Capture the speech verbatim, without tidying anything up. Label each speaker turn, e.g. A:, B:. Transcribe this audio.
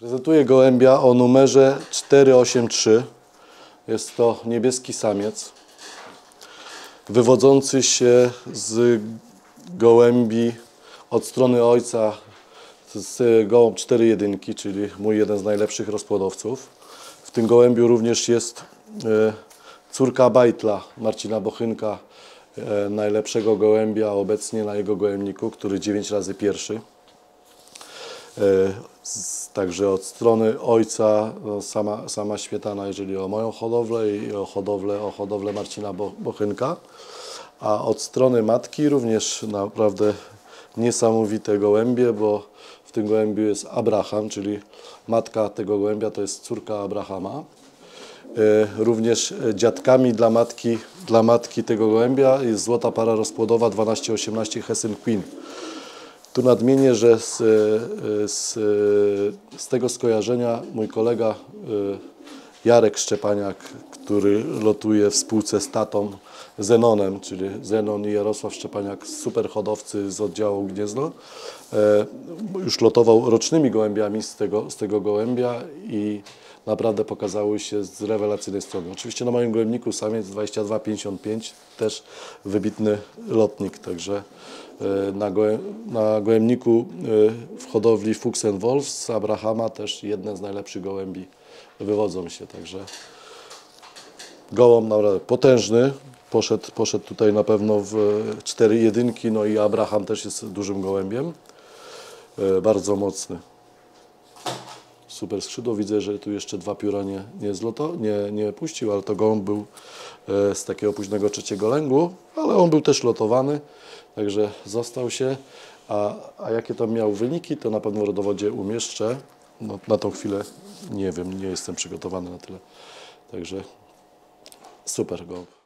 A: Prezentuję gołębia o numerze cztery osiem trzy. Jest to niebieski samiec, wywodzący się z gołębi od strony ojca, z gołąb cztery jedynki, czyli mój jeden z najlepszych rozpłodowców. W tym gołębiu również jest córka Bajtla, Marcina Bochynka, najlepszego gołębia obecnie na jego gołębniku, który dziewięć razy pierwszy. Także od strony ojca no, sama, sama świetana, jeżeli o moją hodowlę i o hodowlę, o hodowlę Marcina Bochynka. A od strony matki również naprawdę niesamowite gołębie, bo w tym gołębiu jest Abraham, czyli matka tego gołębia to jest córka Abrahama. Również dziadkami dla matki, dla matki tego gołębia jest złota para rozpłodowa dwanaście osiemnaście Hessen Queen. Tu nadmienię, że z, z, z tego skojarzenia mój kolega Jarek Szczepaniak, który lotuje w spółce z tatą Zenonem, czyli Zenon i Jarosław Szczepaniak, super hodowcy z oddziału Gniezno, już lotował rocznymi gołębiami z tego, z tego gołębia i naprawdę pokazały się z rewelacyjnej strony. Oczywiście na moim gołębniku samiec dwadzieścia dwa pięćdziesiąt pięć, też wybitny lotnik, także na, gołę, na gołębniku w hodowli Fuchs and Wolf z Abrahama też jedne z najlepszych gołębi wywodzą się, także gołąb naprawdę potężny, poszedł, poszedł tutaj na pewno w cztery jedynki, no i Abraham też jest dużym gołębiem, bardzo mocny. Super skrzydło, widzę, że tu jeszcze dwa pióra nie, nie, zloto, nie, nie puścił, ale to gołąb był z takiego późnego trzeciego lęgu, ale on był też lotowany, także został się. A, a jakie tam miał wyniki, to na pewno w rodowodzie umieszczę. No, na tą chwilę nie wiem, nie jestem przygotowany na tyle. Także super gołąb.